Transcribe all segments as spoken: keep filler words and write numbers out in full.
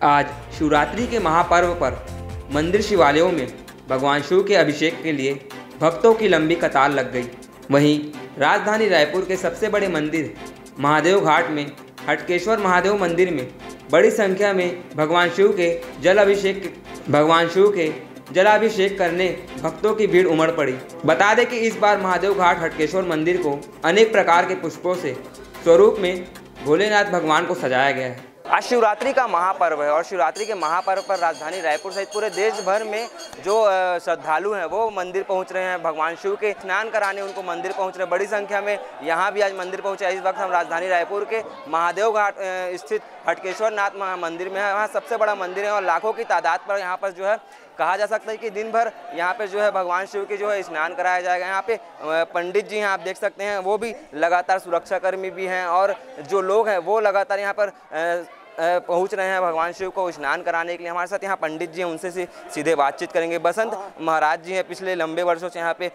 आज शिवरात्रि के महापर्व पर मंदिर शिवालयों में भगवान शिव के अभिषेक के लिए भक्तों की लंबी कतार लग गई। वहीं राजधानी रायपुर के सबसे बड़े मंदिर महादेव घाट में हटकेश्वर महादेव मंदिर में बड़ी संख्या में भगवान शिव के जल अभिषेक भगवान शिव के जलाभिषेक करने भक्तों की भीड़ उमड़ पड़ी। बता दें कि इस बार महादेव घाट हटकेश्वर मंदिर को अनेक प्रकार के पुष्पों से स्वरूप में भोलेनाथ भगवान को सजाया गया है। आज शिवरात्रि का महापर्व है और शिवरात्रि के महापर्व पर राजधानी रायपुर सहित पूरे देश भर में जो श्रद्धालु हैं वो मंदिर पहुंच रहे हैं। भगवान शिव के स्नान कराने उनको मंदिर पहुंच रहे हैं। बड़ी संख्या में यहाँ भी आज मंदिर पहुंचे। इस वक्त हम राजधानी रायपुर के महादेव घाट स्थित हटकेश्वर नाथ मंदिर में है। वहाँ सबसे बड़ा मंदिर है और लाखों की तादाद पर यहाँ पर जो है कहा जा सकता है कि दिन भर यहाँ पे जो है भगवान शिव के जो है स्नान कराया जाएगा। यहाँ पे पंडित जी हैं, आप देख सकते हैं, वो भी लगातार सुरक्षाकर्मी भी हैं और जो लोग हैं वो लगातार यहाँ पर पहुँच रहे हैं भगवान शिव को स्नान कराने के लिए। हमारे साथ यहाँ पंडित जी हैं, उनसे सीधे बातचीत करेंगे। बसंत महाराज जी हैं, पिछले लंबे वर्षों से यहाँ पे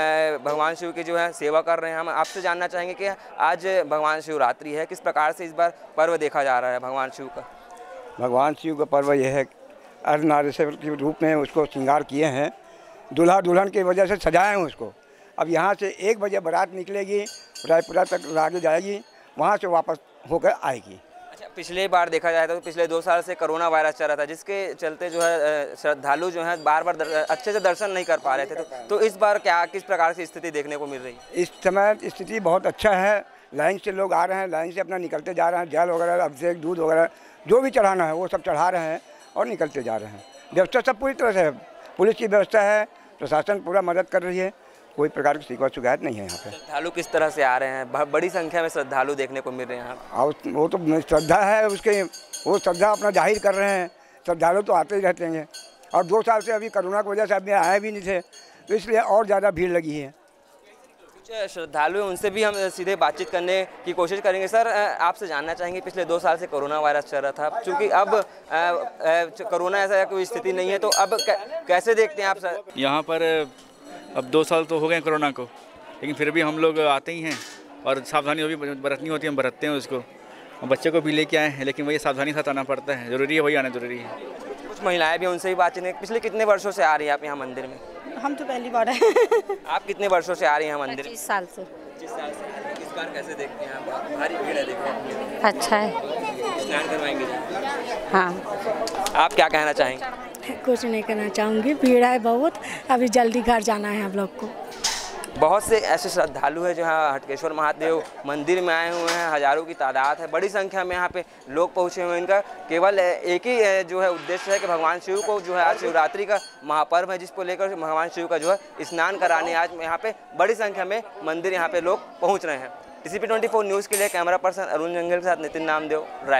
भगवान शिव की जो है सेवा कर रहे हैं। हम आपसे जानना चाहेंगे कि आज भगवान शिवरात्रि है, किस प्रकार से इस बार पर्व देखा जा रहा है भगवान शिव का? भगवान शिव का पर्व यह है, अर्धनारीश्वर के रूप में उसको श्रृंगार किए हैं, दूल्हा दुल्हन की वजह से सजाए हैं उसको। अब यहाँ से एक बजे बारात निकलेगी, रायपुरा तक आगे जाएगी, वहाँ से वापस होकर आएगी। अच्छा, पिछले बार देखा जाए तो पिछले दो साल से कोरोना वायरस चल रहा था, जिसके चलते जो है श्रद्धालु जो है बार बार अच्छे से दर्शन नहीं कर पा रहे थे। तो, तो इस बार क्या किस प्रकार की स्थिति देखने को मिल रही है? इस समय स्थिति बहुत अच्छा है। लाइन से लोग आ रहे हैं, लाइन से अपना निकलते जा रहे हैं। जल वगैरह, अभिषेक, दूध वगैरह जो भी चढ़ाना है वो सब चढ़ा रहे हैं और निकलते जा रहे हैं। व्यवस्था सब पूरी तरह से है, पुलिस की व्यवस्था है, प्रशासन पूरा मदद कर रही है, कोई प्रकार की शिकायत शिकायत नहीं है यहाँ पे। श्रद्धालु किस तरह से आ रहे हैं? बड़ी संख्या में श्रद्धालु देखने को मिल रहे हैं यहाँ। और वो तो श्रद्धा है उसके, वो श्रद्धा अपना जाहिर कर रहे हैं। श्रद्धालु तो आते ही रहते हैं और दो साल से अभी कोरोना की वजह से अभी आए भी नहीं थे, तो इसलिए और ज़्यादा भीड़ लगी है। श्रद्धालु उनसे भी हम सीधे बातचीत करने की कोशिश करेंगे। सर, आपसे जानना चाहेंगे, पिछले दो साल से कोरोना वायरस चल रहा था, क्योंकि अब कोरोना ऐसा कोई स्थिति नहीं है, तो अब कैसे देखते हैं आप सर? यहाँ पर अब दो साल तो हो गए कोरोना को, लेकिन फिर भी हम लोग आते ही हैं और सावधानी भी बरतनी होती है, हम बरतते हैं उसको। हम बच्चे को भी लेके आए हैं, लेकिन वही सावधानी से आना पड़ता है, ज़रूरी है, वही आना ज़रूरी है। कुछ महिलाएं भी, उनसे भी बातचीत। पिछले कितने वर्षों से आ रही है आप यहाँ मंदिर में? हम तो पहली बार है। आप कितने वर्षों से आ रही हैं मंदिर? पच्चीस साल से। पच्चीस साल से। इस बार कैसे देखते हैं आप? भारी भीड़ है, देखो। अच्छा है। स्नान करवाएंगे? हाँ। आप क्या कहना चाहेंगे? कुछ नहीं कहना चाहूँगी, भीड़ है बहुत, अभी जल्दी घर जाना है हम लोग को। बहुत से ऐसे श्रद्धालु हैं जो यहाँ हटकेश्वर महादेव मंदिर में आए हुए हैं। हजारों की तादाद है, बड़ी संख्या में यहाँ पे लोग पहुँचे हुए हैं। इनका केवल एक ही जो है उद्देश्य है कि भगवान शिव को जो है आज शिवरात्रि का महापर्व है, जिसको लेकर भगवान शिव का जो है स्नान कराने आज यहाँ पे बड़ी संख्या में मंदिर यहाँ पे लोग पहुँच रहे हैं। T C P twenty four news के लिए कैमरा पर्सन अरुण जंगल के साथ नितिन नामदेव।